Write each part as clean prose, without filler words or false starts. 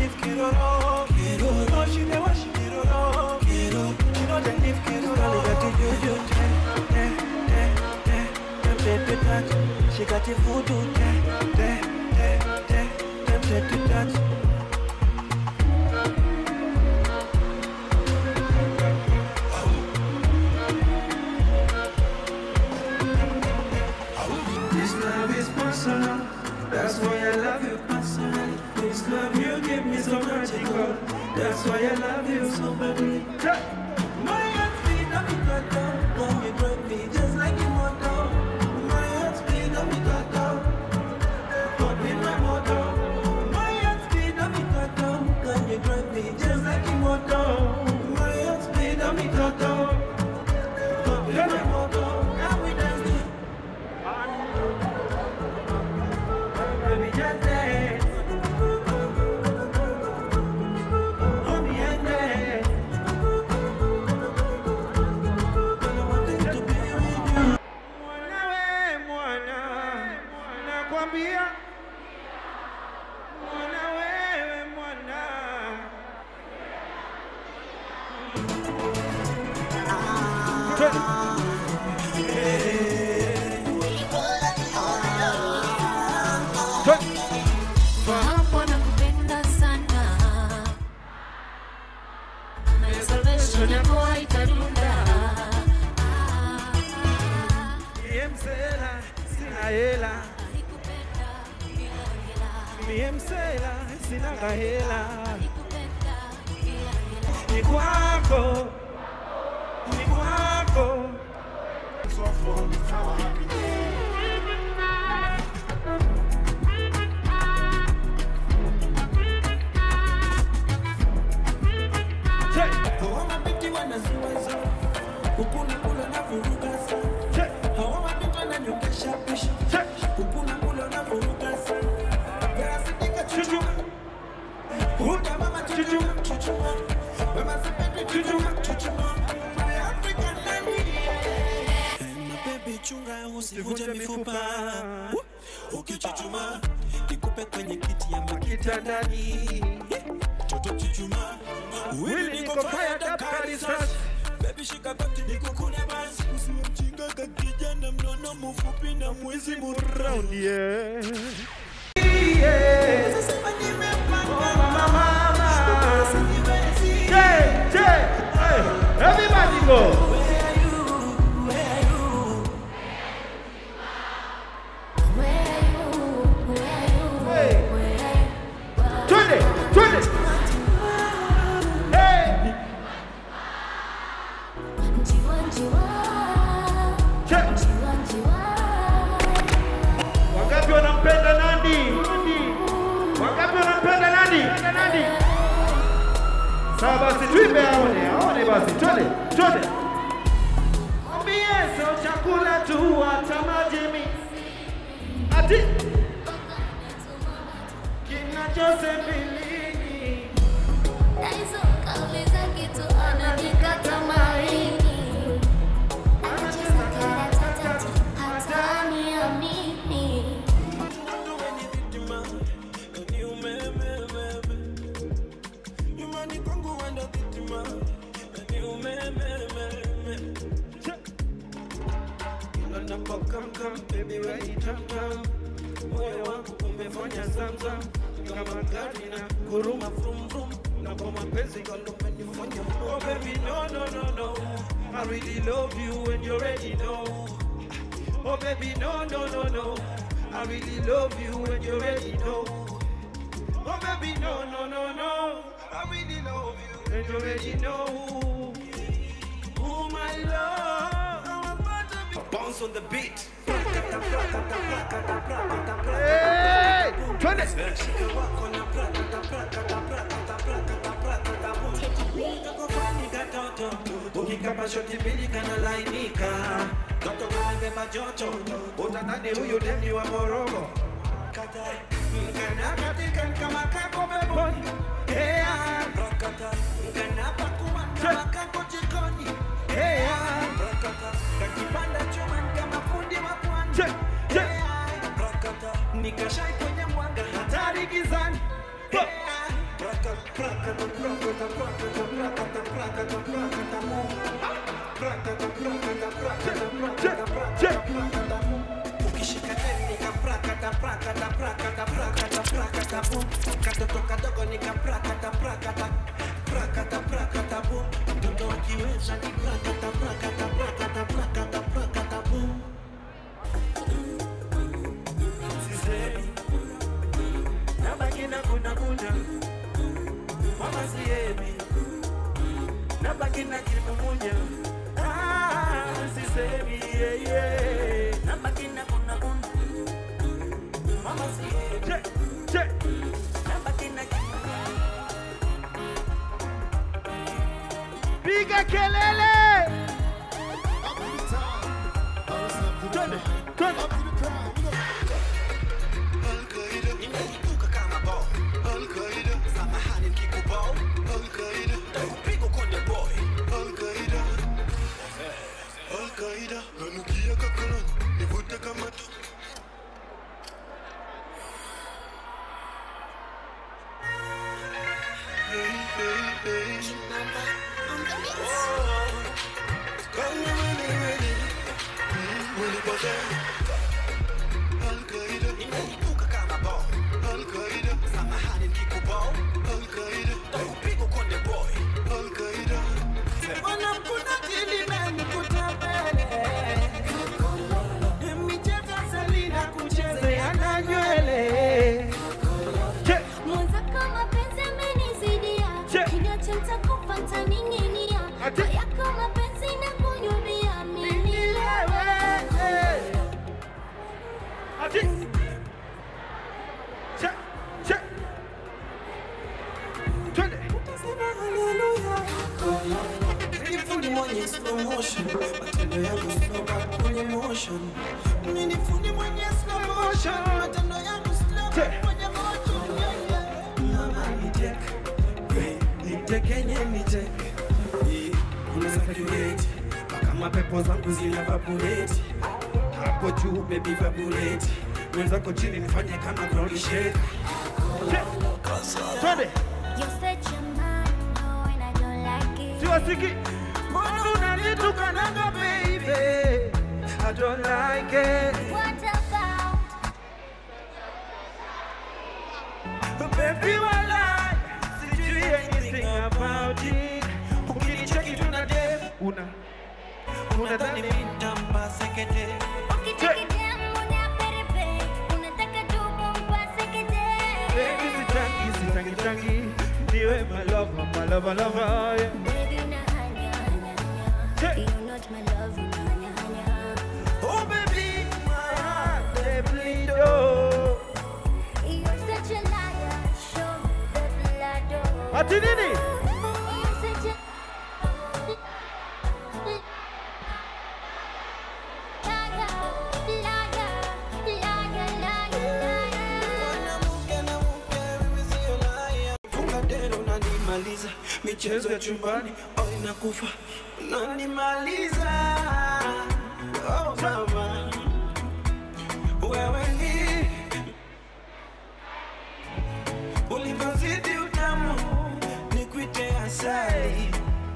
live Kiroro. No, she never she Kiroro. She know they live Kiroro. She got the voodoo. This love is personal. That's why I love you personally. This love you give me so magical. That's why I love you so badly. My heart speed up me cut down. When you drive me just like you want down. My heart speed up me cut down. But with my motor. My heart speed up me cut down. When you drive me just like you want down. My heart speed up me cut down. But with my motor. Now we dance. Baby, just dance. On the end dance. I wanted to be with you. Mwana we mwana, nakwambia. Mwana wewe mwana. Ni kwako. Chunga usivunje mifupa. Ukichuchuma nikupe kwenye kiti ya makitandani. Toto chuchuma wili niko fire dakari sasa. Baby shika kati nikukune basi. Usiwe mjinga kakijana mnono mfupi na mwezi mround yeah. Sasa nimepanga mama. Everybody go. Wangapi wanampenda Nandi? Wangapi wanampenda Nandi? Sawa basi tuimbe aone basi twende. Mwambie sio chakula tu hata maji mimi. Ati kinachosembelini. Aizo kauliza kitu ananikata maini. Anacheza karatata hata niamini. Come, baby, where you come. Moyo wangu umefanya zamzam kama gari na kuruma vroom vroom na kwa mapenzi kalo umenifanya. Oh baby, no, I really love you and you already know. Oh baby, no, I really love you and you already know. Oh baby, no, I really love you and you already know. Oh my love, I'm about to be bounce on the beat. Hey, turn it. Ukikapa shoti mbili kana lainika. Toto kumebeba joto. Utadhani huyu demi wa Morocco. Mkana katika kama kako beboni. Heya. Mkana pakuwa kama kako jikoni. Heya. Kakipanda chuma kama fundi wa pwani. Nikashai kwenye mwanga hatari gizani. Ukishika teni nika prakata prakata prakata prakata prakata boom. Katoto kadogo nika prakata prakata prakata prakata boom. Mtoto ukiweza ni prakata prakata prakata prakata prakata boom. Sisemi nabaki na kuna mama siebi nabaki na kimumunya. Sisemi nabaki na kuna mama siebi nabaki na kimumunya. Piga kelele. Twende, twende. Nimejituka kama ball Al-Qaeda samahani nikikubao Al-Qaeda takupigo konde boy Al-Qaeda Al-Qaeda nanukia kakoloni nivute kama tu. Mwenzako chini nifanye kama glory shake. Twende. You said your mind, no, and I don't like it. Siwasiki. Mbona unanitukanaga baby? I don't like it. What about? Baby walai, sijui anything about it. Ukinicheki tuna dem. Unadhani mimi nitampa sekete. My lover, yeah. Baby, na hanya, hanya, hanya. You're not my love, you hanya, hanya. Oh baby, my heart, they bleed, oh. You're such a liar, show the blood, oh. Ati nini? You're such a michezo ya chumbani, oh inakufa, unanimaliza, oh mama, wewe ni ulivyozidi utamu, nikuite asali.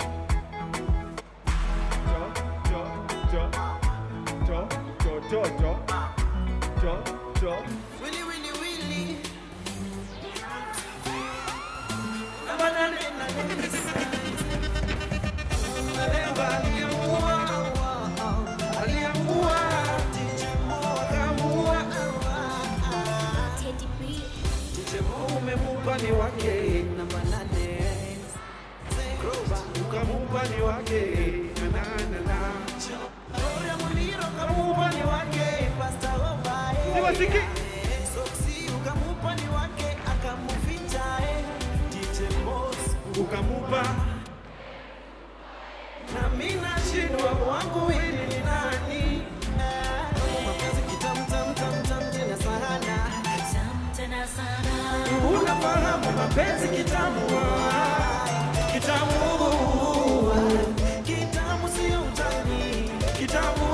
Willy, Willy, Willy. Umemupani wake namba 8 ukamupani wake na Oya Muliro ukamupani wake Pastor Obae Siwasiki. Soksi ukamupani wake akamuficha DJ Boss ukamupa na mimi nashindwa wangu hili ni nani mapenzi kitamu tam tam tam tena sana tena sana. unafahamu mapenzi kitamu kitamu kitamu sio utani kitamu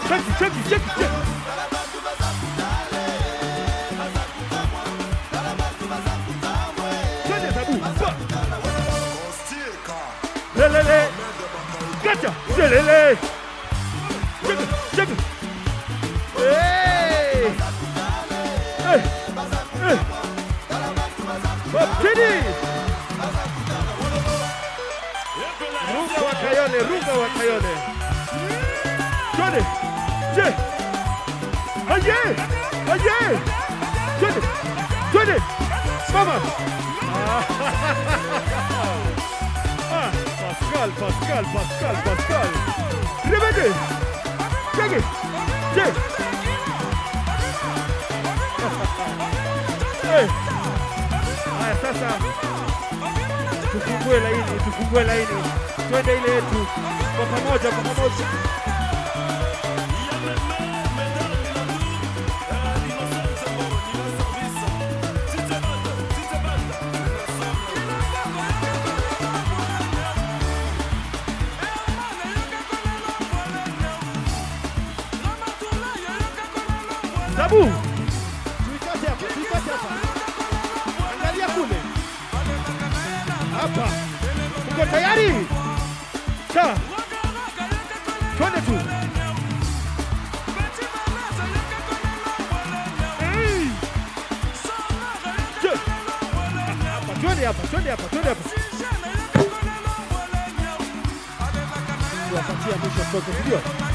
Cheki. Twende Sabu. Lelele. Gacha. Lelele. Cheki. Hey. Chini. Runga wa Kayole. Twende. Aye. Twende. Mama. Pascal. Remede. Cheki. Haya sasa tufungue laini. Twende ile yetu kwa pamoja. Sabu. Tuikate hapa. Angalia kule. Hapa. Uko tayari? Sawa. Twende tu. Twende hapa. Tuwapatia mwisho mtoto, ndio?